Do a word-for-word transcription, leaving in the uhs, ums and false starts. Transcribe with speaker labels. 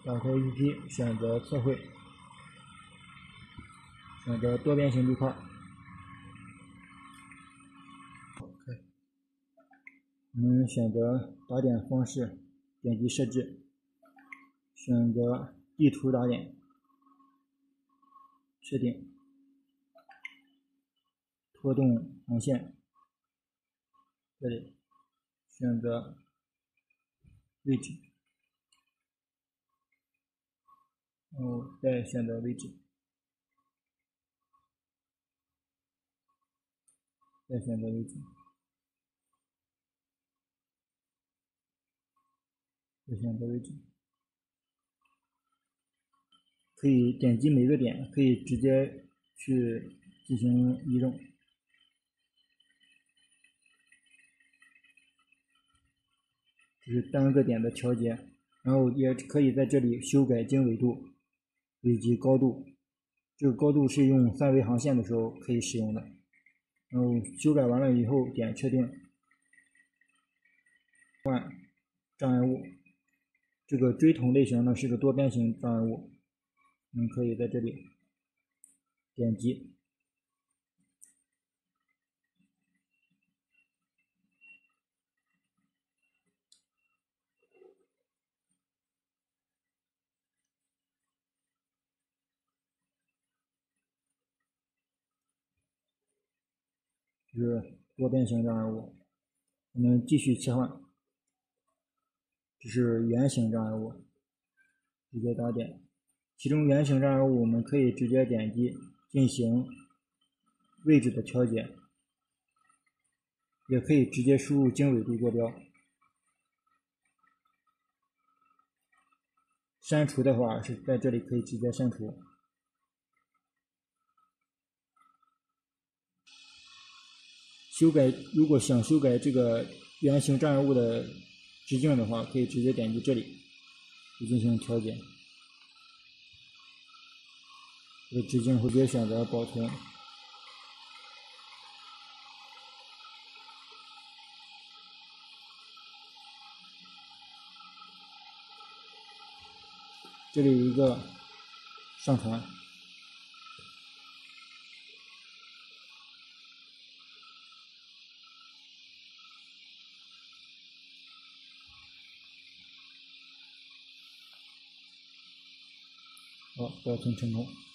Speaker 1: 打开 A P P， 选择测绘，选择多边形滤块。我们选择打点方式，点击设置，选择地图打点，确定，拖动航线，这里选择位置，然后再选择位置，再选择位置，再选择位置。可以点击每个点，可以直接去进行移动。这是单个点的调节，然后也可以在这里修改经纬度以及高度。这个高度是用三维航线的时候可以使用的。然后修改完了以后，点确定。换障碍物，这个锥筒类型呢是个多边形障碍物。我们可以在这里点击，这是多边形障碍物。我们继续切换，这是圆形障碍物，直接打点。其中圆形障碍物我们可以直接点击进行位置的调节，也可以直接输入经纬度坐标。删除的话是在这里可以直接删除。修改，如果想修改这个圆形障碍物的直径的话，可以直接点击这里，就进行调节。这个直径直接选择保存。这里有一个上传。好，保存成功。